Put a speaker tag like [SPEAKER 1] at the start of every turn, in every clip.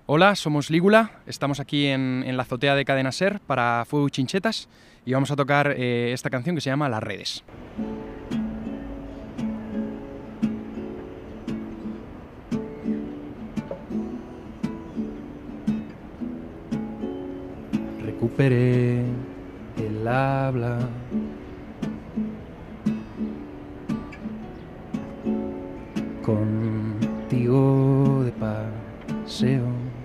[SPEAKER 1] Hola, somos Lígula, estamos aquí en la azotea de Cadena Ser para Fuego y Chinchetas y vamos a tocar esta canción que se llama Las Redes. Recuperé el habla, contigo de paseo.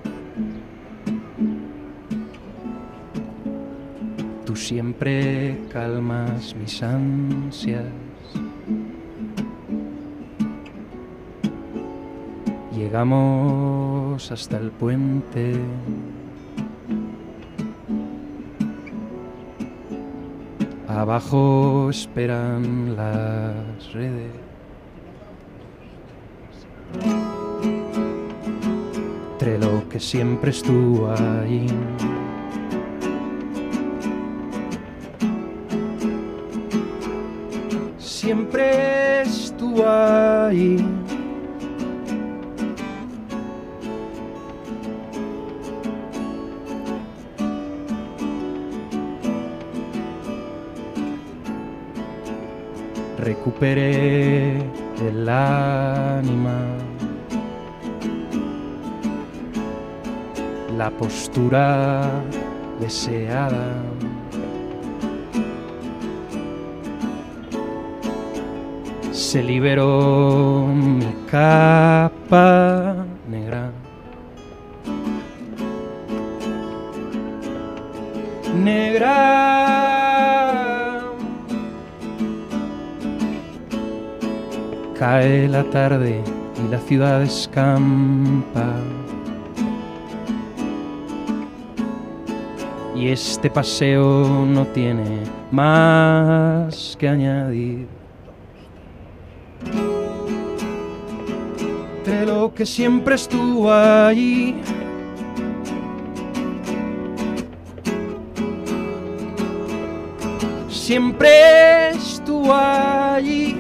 [SPEAKER 1] Tú siempre calmas mis ansias. Llegamos hasta el puente. Abajo esperan las redes. Entre lo que siempre estuvo ahí. Siempre estuvo ahí. Recuperé el ánima, la postura deseada. Se liberó mi capa negra. Negra. Cae la tarde y la ciudad escampa. Y este paseo no tiene más que añadir. Entre lo que siempre estuvo allí. Siempre estuvo allí.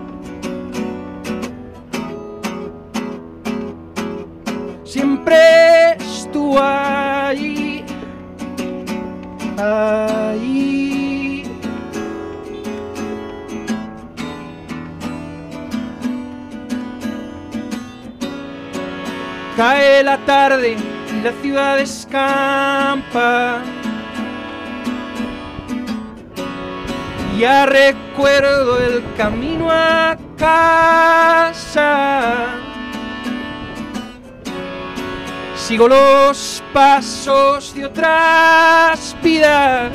[SPEAKER 1] Siempre estuvo allí. Ahí. Cae la tarde y la ciudad escampa. Ya recuerdo el camino a casa. Sigo los pasos de otras vidas.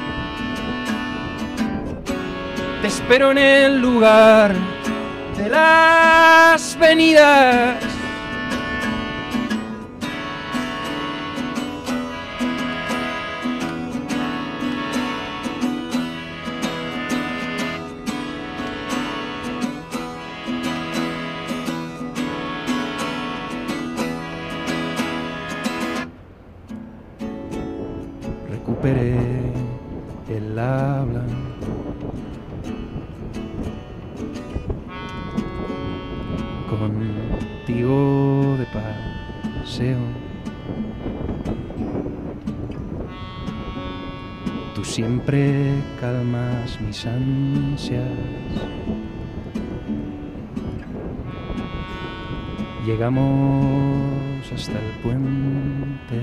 [SPEAKER 1] Te espero en el lugar de las venidas. Recuperé el habla. Contigo de paseo. Tú siempre calmas mis ansias. Llegamos hasta el puente.